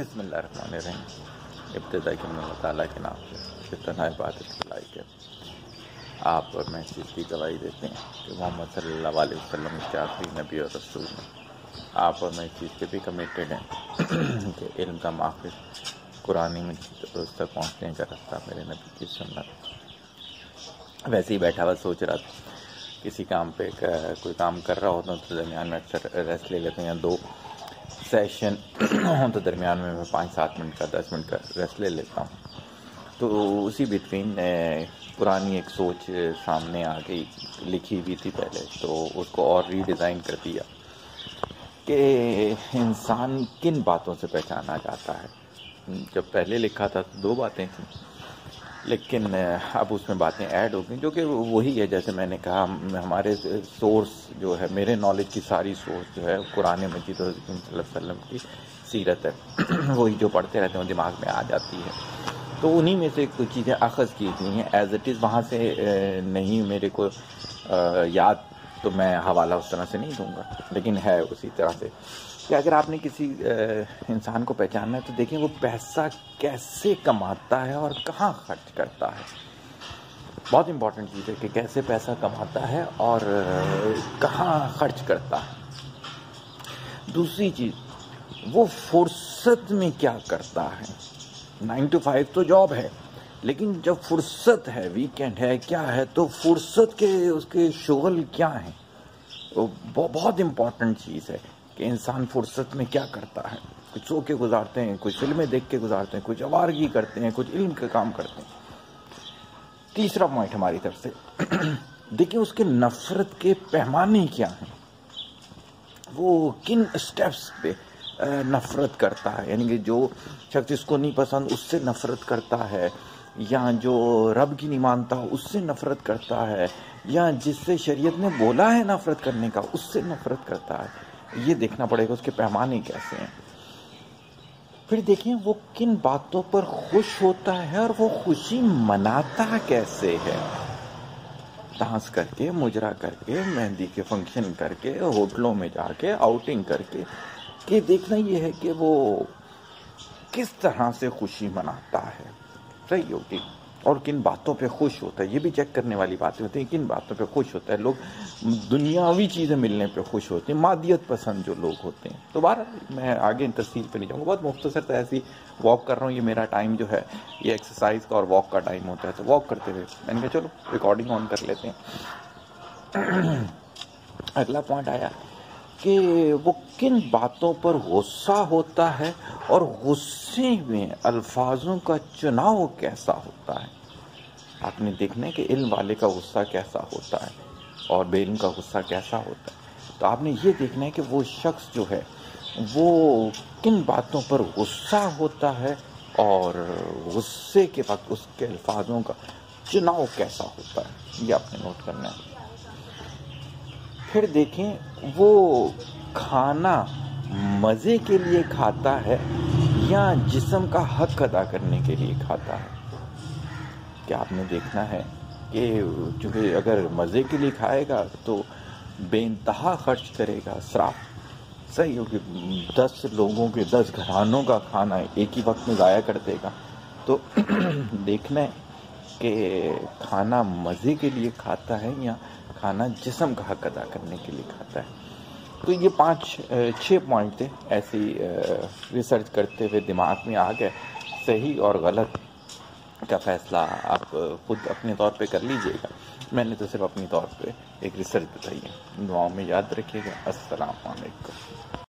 بسم اللہ الرحمن الرحیم۔ ابتدا کے اللہ تعالیٰ کے نام سے اتنا عبادت کے لائق ہے۔ آپ اور میں اس چیز کی گواہی دیتے ہیں کہ محمد صلی اللہ علیہ وسلم کے آخری نبی اور رسول ہیں۔ آپ اور میں اس چیز کے بھی کمیٹیڈ ہیں کہ علم کا ماخذ قرآن مجید اس تک پہنچنے کا راستہ میرے نبی کی سنت۔ ویسے ہی بیٹھا ہوا سوچ رہا تھا، کسی کام پہ کوئی کام کر رہا ہوتا ہوں تو درمیان میں اکثر ریسٹ لے لیتے ہیں، یا 2 سیشن ہوں تو درمیان میں 5-7 منٹ کا 10 منٹ کا ریسٹ لے لیتا ہوں۔ تو اسی بٹوین پرانی ایک سوچ سامنے آ گئی، لکھی ہوئی تھی پہلے، تو اس کو اور ری ڈیزائن کر دیا کہ انسان کن باتوں سے پہچانا جاتا ہے۔ جب پہلے لکھا تھا تو 2 باتیں تھیں، لیکن اب اس میں باتیں ایڈ ہو گئیں جو کہ وہی ہے، جیسے میں نے کہا ہمارے سورس جو ہے، میرے نالج کی ساری سورس جو ہے قرآن مجید اور حضرت صلی اللہ علیہ وسلم کی سیرت ہے، وہی جو پڑھتے رہتے ہیں دماغ میں آ جاتی ہے۔ تو انہی میں سے کچھ چیزیں اخذ کی گئی ہیں ایز اٹ از، وہاں سے نہیں میرے کو یاد، تو میں حوالہ اس طرح سے نہیں دوں گا، لیکن ہے اسی طرح سے کہ اگر آپ نے کسی انسان کو پہچاننا ہے تو دیکھیں وہ پیسہ کیسے کماتا ہے اور کہاں خرچ کرتا ہے۔ بہت امپورٹنٹ چیز ہے کہ کیسے پیسہ کماتا ہے اور کہاں خرچ کرتا ہے۔ دوسری چیز، وہ فرصت میں کیا کرتا ہے۔ 9 to 5 تو جاب ہے، لیکن جب فرصت ہے، ویکینڈ ہے، کیا ہے، تو فرصت کے اس کے شغل کیا ہیں۔ وہ بہت امپورٹنٹ چیز ہے کہ انسان فرصت میں کیا کرتا ہے۔ کچھ سو کے گزارتے ہیں، کچھ فلمیں دیکھ کے گزارتے ہیں، کچھ آوارگی کرتے ہیں، کچھ علم کا کام کرتے ہیں۔ تیسرا پوائنٹ ہماری طرف سے دیکھیں اس کے نفرت کے پیمانے کیا ہیں، وہ کن سٹیپس پہ نفرت کرتا ہے، یعنی کہ جو شخص اس کو نہیں پسند اس سے نفرت کرتا ہے، یا جو رب کی نہیں مانتا اس سے نفرت کرتا ہے، یا جس سے شریعت نے بولا ہے نفرت کرنے کا اس سے نفرت کرتا ہے۔ یہ دیکھنا پڑے گا اس کے پیمانے کیسے ہیں۔ پھر دیکھیں وہ کن باتوں پر خوش ہوتا ہے اور وہ خوشی مناتا کیسے ہے۔ ڈانس کر کے، مجرا کر کے، مہندی کے فنکشن کر کے، ہوٹلوں میں جا کے، آؤٹنگ کر کے، کہ دیکھنا یہ ہے کہ وہ کس طرح سے خوشی مناتا ہے، صحیح ہوگی، اور کن باتوں پہ خوش ہوتا ہے۔ یہ بھی چیک کرنے والی باتیں ہوتی ہیں، کن باتوں پہ خوش ہوتا ہے۔ لوگ دنیاوی چیزیں ملنے پہ خوش ہوتے ہیں، مادیت پسند جو لوگ ہوتے ہیں۔ دوبارہ میں آگے تفصیل پہ نہیں جاؤں گا، بہت مختصر سے ایسی واک کر رہا ہوں، یہ میرا ٹائم جو ہے یہ ایکسرسائز کا اور واک کا ٹائم ہوتا ہے، تو واک کرتے ہوئے میں نے کہا چلو ریکارڈنگ آن کر لیتے ہیں۔ اگلا پوائنٹ آیا کہ وہ کن باتوں پر غصہ ہوتا ہے اور غصے میں الفاظوں کا چناؤ کیسا ہوتا ہے۔ آپ نے دیکھنا ہے کہ علم والے کا غصہ کیسا ہوتا ہے اور بے علم کا غصہ کیسا ہوتا ہے۔ تو آپ نے یہ دیکھنا ہے کہ وہ شخص جو ہے وہ کن باتوں پر غصہ ہوتا ہے اور غصے کے وقت اس کے الفاظوں کا چناؤ کیسا ہوتا ہے، یہ آپ نے نوٹ کرنا ہے۔ پھر دیکھیں وہ کھانا مزے کے لیے کھاتا ہے یا جسم کا حق ادا کرنے کے لیے کھاتا ہے۔ کہ آپ نے دیکھنا ہے کہ چونکہ اگر مزے کے لیے کھائے گا تو بے انتہا خرچ کرے گا، اسراف، صحیح ہو کہ 10 لوگوں کے 10 گھرانوں کا کھانا ایک ہی وقت میں ضائع کر دے گا۔ تو دیکھنا ہے کہ کھانا مزے کے لیے کھاتا ہے یا کھانا جسم کا حق ادا کرنے کے لیے کھاتا ہے۔ تو یہ 5-6 پوائنٹ تھے، ایسی ریسرچ کرتے ہوئے دماغ میں آ گئے۔ صحیح اور غلط کا فیصلہ آپ خود اپنے طور پہ کر لیجئے گا، میں نے تو صرف اپنی طور پہ ایک ریسرچ بتائی ہے۔ دعاؤں میں یاد رکھیے گا۔ السلام علیکم۔